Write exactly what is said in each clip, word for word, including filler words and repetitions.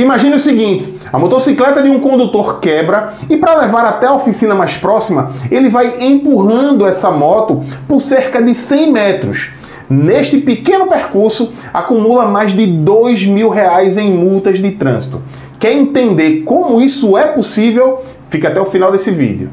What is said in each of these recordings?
Imagine o seguinte, a motocicleta de um condutor quebra e para levar até a oficina mais próxima, ele vai empurrando essa moto por cerca de cem metros. Neste pequeno percurso, acumula mais de dois mil reais em multas de trânsito. Quer entender como isso é possível? Fica até o final desse vídeo.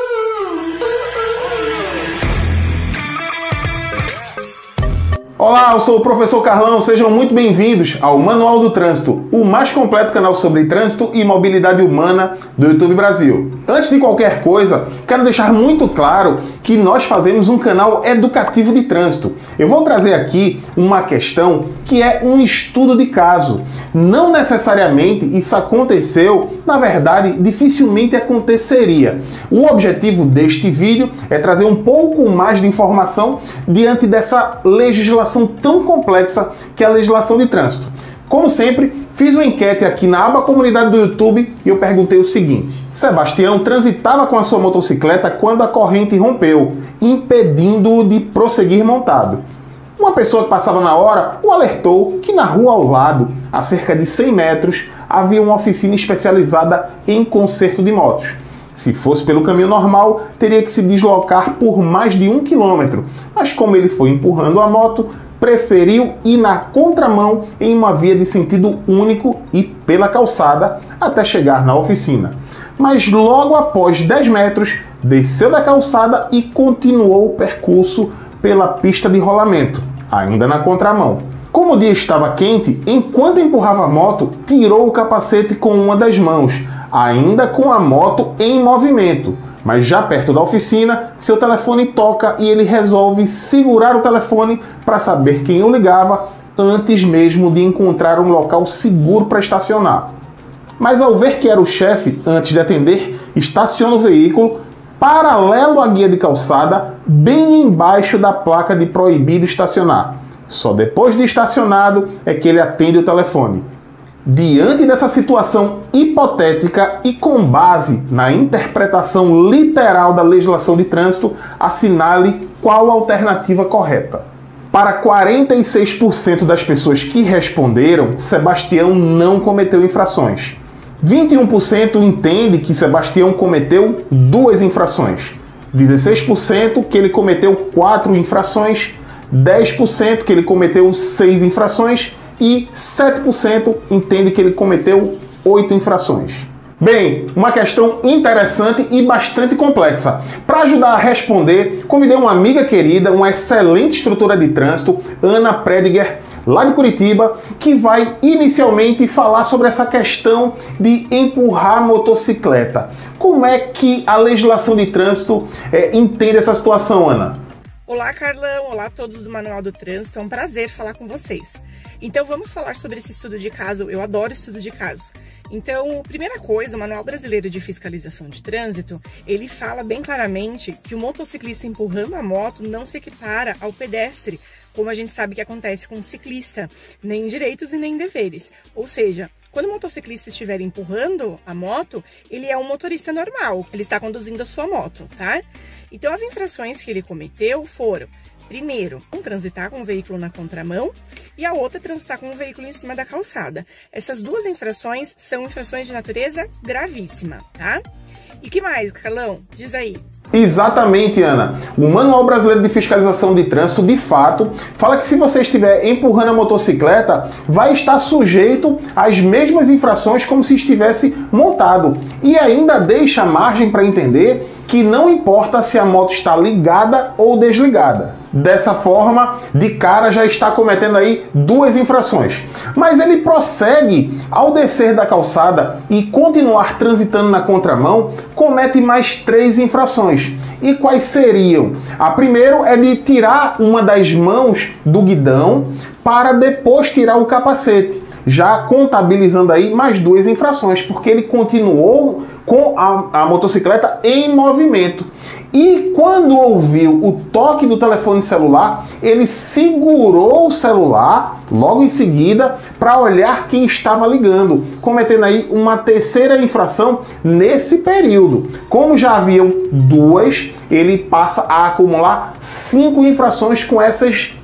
Olá, eu sou o professor Carlão, sejam muito bem-vindos ao Manual do Trânsito, o mais completo canal sobre trânsito e mobilidade humana do YouTube Brasil. Antes de qualquer coisa, quero deixar muito claro que nós fazemos um canal educativo de trânsito. Eu vou trazer aqui uma questão que é um estudo de caso. Não necessariamente isso aconteceu, na verdade, dificilmente aconteceria. O objetivo deste vídeo é trazer um pouco mais de informação diante dessa legislação tão complexa que é a legislação de trânsito. Como sempre, fiz uma enquete aqui na aba comunidade do YouTube e eu perguntei o seguinte: Sebastião transitava com a sua motocicleta quando a corrente rompeu, impedindo-o de prosseguir montado. Uma pessoa que passava na hora o alertou que na rua ao lado, a cerca de cem metros, havia uma oficina especializada em conserto de motos. Se fosse pelo caminho normal, teria que se deslocar por mais de um quilômetro, mas como ele foi empurrando a moto, preferiu ir na contramão em uma via de sentido único e pela calçada até chegar na oficina. Mas logo após dez metros, desceu da calçada e continuou o percurso pela pista de rolamento, ainda na contramão. Como o dia estava quente, enquanto empurrava a moto, tirou o capacete com uma das mãos, ainda com a moto em movimento. Mas já perto da oficina, seu telefone toca e ele resolve segurar o telefone para saber quem o ligava antes mesmo de encontrar um local seguro para estacionar. Mas ao ver que era o chefe, antes de atender, estaciona o veículo paralelo à guia de calçada, bem embaixo da placa de proibido estacionar. Só depois de estacionado é que ele atende o telefone. Diante dessa situação hipotética e com base na interpretação literal da legislação de trânsito, assinale qual a alternativa correta. Para quarenta e seis por cento das pessoas que responderam, Sebastião não cometeu infrações. vinte e um por cento entende que Sebastião cometeu duas infrações. dezesseis por cento que ele cometeu quatro infrações. dez por cento que ele cometeu seis infrações. E sete por cento entende que ele cometeu oito infrações. Bem, uma questão interessante e bastante complexa. Para ajudar a responder, convidei uma amiga querida, uma excelente instrutora de trânsito, Ana Prediger, lá de Curitiba, que vai inicialmente falar sobre essa questão de empurrar a motocicleta. Como é que a legislação de trânsito é, entende essa situação, Ana? Olá, Carlão! Olá a todos do Manual do Trânsito, é um prazer falar com vocês. Então vamos falar sobre esse estudo de caso, eu adoro estudos de caso. Então, primeira coisa, o Manual Brasileiro de Fiscalização de Trânsito, ele fala bem claramente que o motociclista empurrando a moto não se equipara ao pedestre, como a gente sabe que acontece com o ciclista, nem direitos e nem deveres. Ou seja, quando o motociclista estiver empurrando a moto, ele é um motorista normal, ele está conduzindo a sua moto, tá? Então as infrações que ele cometeu foram: primeiro, um transitar com o veículo na contramão e a outra transitar com o veículo em cima da calçada. Essas duas infrações são infrações de natureza gravíssima, tá? E que mais, Carlão? Diz aí. Exatamente, Ana. O Manual Brasileiro de Fiscalização de Trânsito, de fato, fala que se você estiver empurrando a motocicleta, vai estar sujeito às mesmas infrações como se estivesse montado. E ainda deixa margem para entender que não importa se a moto está ligada ou desligada. Dessa forma, de cara já está cometendo aí duas infrações. Mas ele prossegue ao descer da calçada e continuar transitando na contramão, comete mais três infrações. E quais seriam? A primeira é de tirar uma das mãos do guidão para depois tirar o capacete, já contabilizando aí mais duas infrações, porque ele continuou com a, a motocicleta em movimento. E quando ouviu o toque do telefone celular, ele segurou o celular logo em seguida para olhar quem estava ligando, cometendo aí uma terceira infração nesse período. Como já haviam duas, ele passa a acumular cinco infrações com essas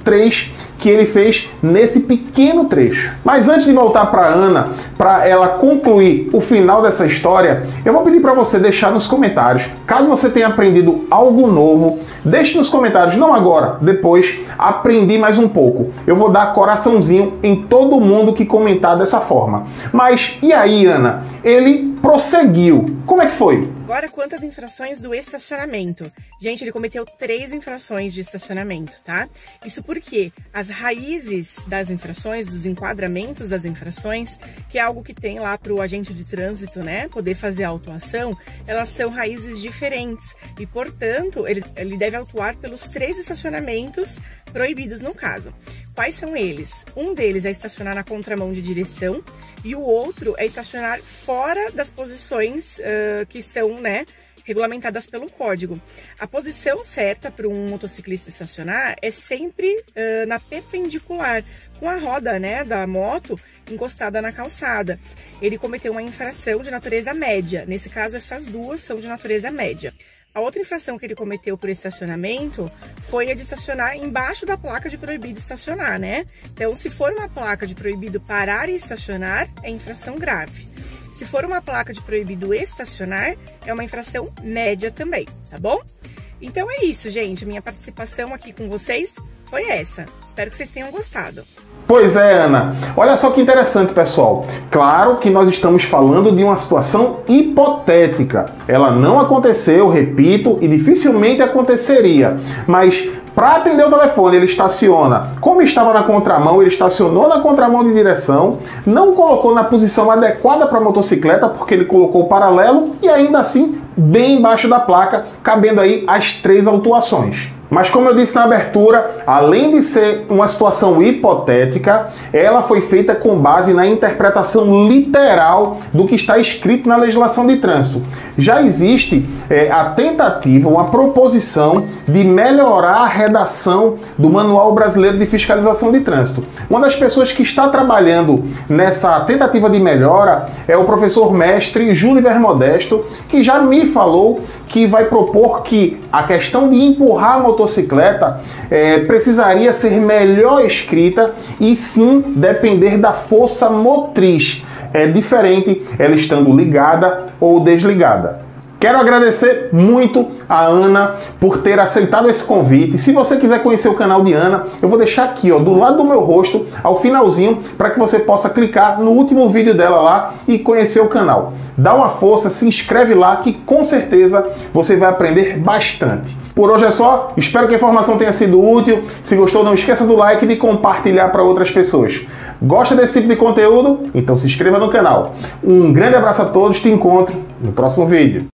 três que ele fez nesse pequeno trecho. Mas antes de voltar para Ana, para ela concluir o final dessa história, eu vou pedir para você deixar nos comentários, caso você tenha aprendido algo novo, deixe nos comentários, não agora, depois, aprendi mais um pouco. Eu vou dar coraçãozinho em todo mundo que comentar dessa forma. Mas e aí, Ana? Ele prosseguiu. Como é que foi? Agora, quantas infrações do estacionamento? Gente, ele cometeu três infrações de estacionamento, tá? Isso porque as raízes das infrações, dos enquadramentos das infrações, que é algo que tem lá para o agente de trânsito, né, poder fazer a autuação, elas são raízes diferentes e, portanto, ele, ele deve autuar pelos três estacionamentos proibidos no caso. Quais são eles? Um deles é estacionar na contramão de direção e o outro é estacionar fora das posições uh, que estão, né, regulamentadas pelo código. A posição certa para um motociclista estacionar é sempre uh, na perpendicular, com a roda, né, da moto encostada na calçada. Ele cometeu uma infração de natureza média. Nesse caso, essas duas são de natureza média. A outra infração que ele cometeu por estacionamento foi a de estacionar embaixo da placa de proibido estacionar, né? Então, se for uma placa de proibido parar e estacionar, é infração grave. Se for uma placa de proibido estacionar, é uma infração média também, tá bom? Então é isso, gente. Minha participação aqui com vocês foi essa. Espero que vocês tenham gostado. Pois é, Ana. Olha só que interessante, pessoal. Claro que nós estamos falando de uma situação hipotética. Ela não aconteceu, repito, e dificilmente aconteceria. Mas para atender o telefone, ele estaciona. Como estava na contramão, ele estacionou na contramão de direção, não colocou na posição adequada para a motocicleta, porque ele colocou paralelo e ainda assim bem embaixo da placa, cabendo aí as três autuações. Mas como eu disse na abertura, além de ser uma situação hipotética, ela foi feita com base na interpretação literal do que está escrito na legislação de trânsito. Já existe é, a tentativa, uma proposição de melhorar a redação do Manual Brasileiro de Fiscalização de Trânsito. Uma das pessoas que está trabalhando nessa tentativa de melhora é o professor mestre Júlio Vermodesto, que já me falou que vai propor que a questão de empurrar a motocicleta é, precisaria ser melhor escrita e sim depender da força motriz. É diferente ela estando ligada ou desligada. Quero agradecer muito a Ana por ter aceitado esse convite. Se você quiser conhecer o canal de Ana, eu vou deixar aqui, ó, do lado do meu rosto, ao finalzinho, para que você possa clicar no último vídeo dela lá e conhecer o canal. Dá uma força, se inscreve lá que com certeza você vai aprender bastante. Por hoje é só, espero que a informação tenha sido útil. Se gostou, não esqueça do like e de compartilhar para outras pessoas. Gosta desse tipo de conteúdo? Então se inscreva no canal. Um grande abraço a todos, te encontro no próximo vídeo.